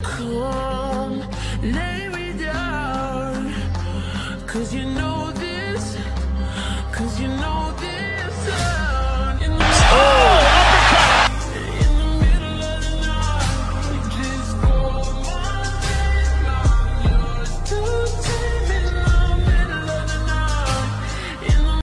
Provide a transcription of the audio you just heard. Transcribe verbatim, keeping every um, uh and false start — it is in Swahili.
Come, lay me down, 'cause you know this, 'cause you know